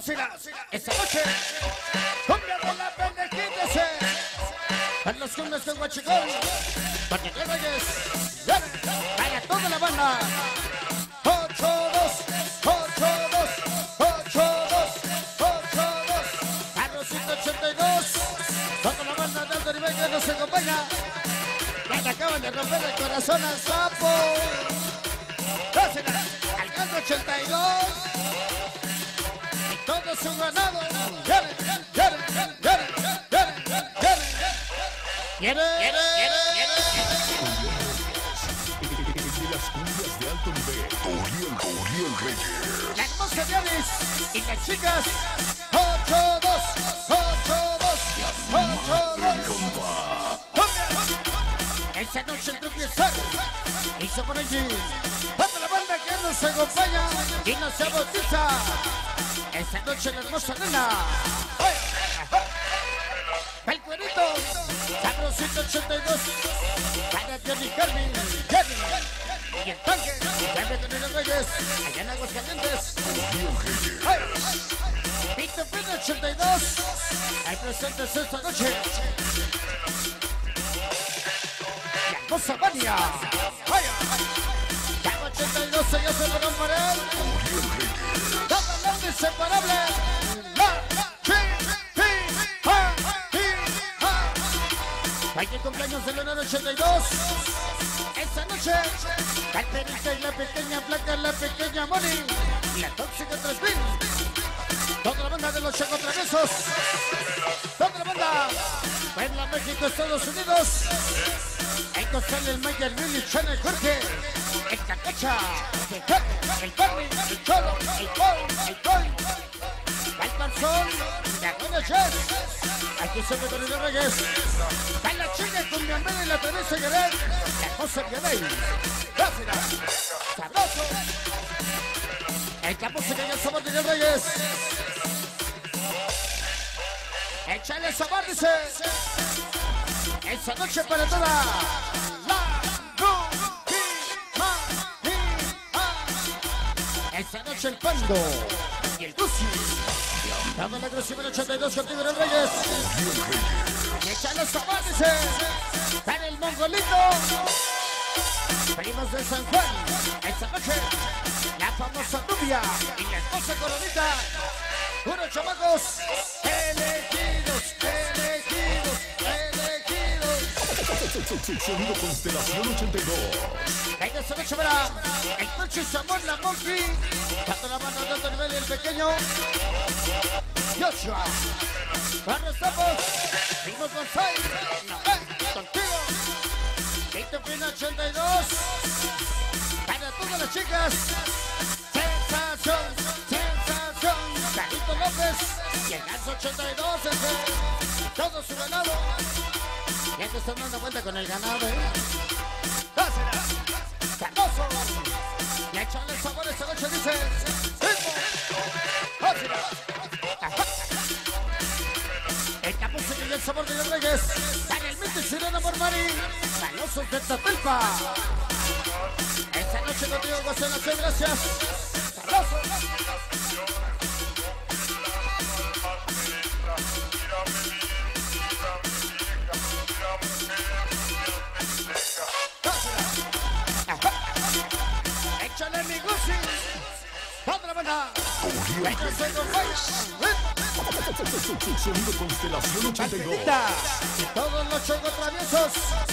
música esta noche. Cumbia de la pendejita, para los cumbias con Huachicol, para que Reyes, para toda la banda. 8-2, 8-2, 8-2, 8-2, a los 182, toda la banda de alto nivel que nos acompaña. Ya le acaban de romper el corazón al sapo. Dásela al canto 82. Todo su ganado. ¡Quiere! De las cumbias de alto nivel, Oriel Reyes. La hermosa Dianis y las chicas. 8-2, 8-2, 8-2. Esta noche el truque está hizo por allí. Toda la banda que nos acompaña y nos bautiza. Esta noche la hermosa nena. El cuerito. Sabrosito 82. Para Johnny Carmen. Y el tanque. Carmen de los Reyes. Allá en Aguascalientes. Víctor Pino 82. Hay presentes esta noche. La hermosa Vania. Cago 82. Ella se lo por él. Toda la inseparable. Hay el cumpleaños del honor 82. Esta noche, Calperita y la pequeña Placa, la pequeña Moni, la tóxica 3000. Toda la banda de los Chaco Travesos. Toda la banda. Puebla, México, Estados Unidos. Ahí sale el Mayer Billy, Chana, Jorge. El Cacacha. El Carly, el Cholo, el Paul. El Panzón. La Buena Jazz. Aquí se me Oriel Reyes. Está la chica con mi amiga y la Teresa Guerrero. La cosa que veis. Gracias. Sabroso. El campo se cae el sabor de Oriel Reyes. Échale sabor, dice. Esa noche para toda la esa noche el Pando y el Tusi. Dame la agresiva en 82 contigo, Oriel Reyes. Échale sabor, dice. Para el Mongolito. Primos de San Juan. Esta noche la famosa Rubia y la esposa Coronita. Unos chamacos elegidos. Sonido Constelación 82. Venga, esta noche verá el coche Samón, la Monkey. Tanto la mano de alto nivel y el pequeño Joshua. Para estamos. Vimos González. Contigo. Víctor Pino 82. Para todas las chicas. Sensación. Carlito López. Y el Ganso 82. Todo su ganado. Ya te están dando cuenta con el ganado, ¡Dásela! ¡Sabroso! Y échale sabor esta noche, dice. ¡Dásela! El capo se y el sabor de Oriel Reyes. Para el mito y sirena por Mari. Malosos de Tapilpa. Esta noche contigo, José Nación, gracias. ¡Sabroso! Échale mi Gucci. Otra banda. Venga, se acompaña. Sonido Constelación 82. Y todos los chocos traviesos.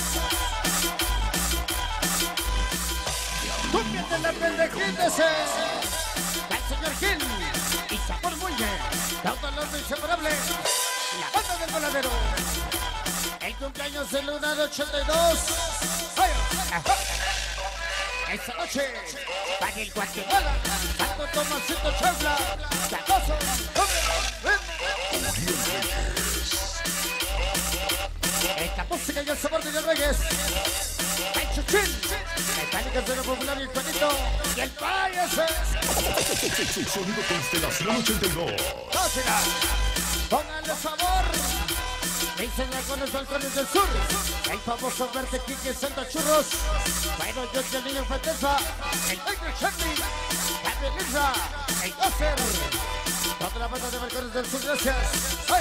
Cumbia de la pendejita, el señor Gil. Y Sabor Muelle. Todos los inseparables. La banda del voladero. El cumpleaños del lunar 82. Esta noche, para el Guatemala, Santo Tomasito Chabla, Sacoso, esta música y el sabor de Oriel Reyes, el Chuchín, Mecánicas de lo Popular y el Juanito, y el Payase. Sonido Constelación 82. ¡Dásela! ¡Póngale sabor! Dicen con los balcones del sur, el famoso verde Quique Santa Churros. Bueno, yo soy el niño Fantasma, el Negro Charlie, Gabriel Isra, el Gozer. Toda la banda de Mercados del Sur, gracias. ¡Ay!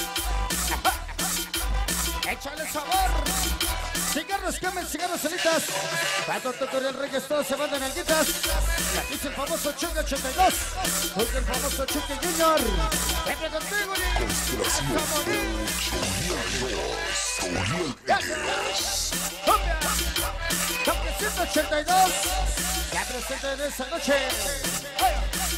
Échale sabor. Cigarros Camel, cigarros Solitas. Tanto Tutorial Reyes, todos se mandan alguitas. Y aquí es el famoso Chucky 82. Porque el famoso Chucky Junior. Siempre contigo, Chucky 182. Ya presente en esta noche. ¡Ay!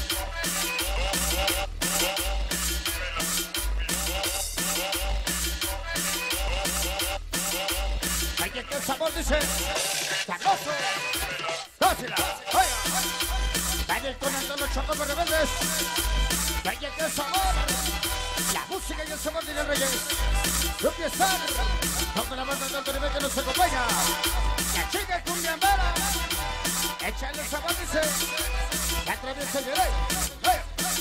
¿Qué sabor dice? ¡Sabroso! ¡Dásela! ¡Vaya! Daniel con los Chocopos Rebeldes. ¡Vaya qué sabor! La música y el sabor de los Reyes. Lupi Star. Toda la banda de alto nivel que nos acompaña. La chica cumbiambera. Échale el sabor, dice. La atraviesa el rey. ¡Vaya!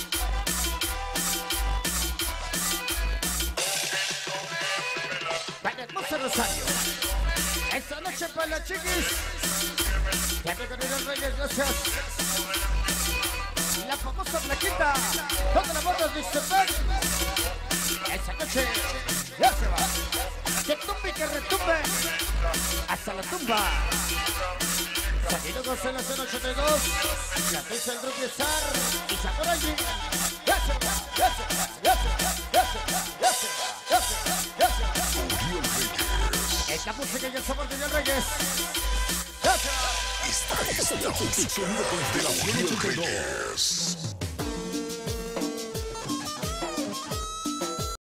Vaya hermoso Rosario. Esta noche para las chiquis. Ya te con los Reyes, gracias. La famosa plaquita. Toda la banda de Super. Esta noche ya se va. Que tumbe y que retumbe. Hasta la tumba. Saludos en la 082. La pisa el Grupo Star. Y sacó allí. Ya se va. Ya se va. Ya se va. Ya se va. Ya se va. Ya se va. Ya se va. Esta música y el sabor de los Reyes. Esta es la Sonido Constelación 82.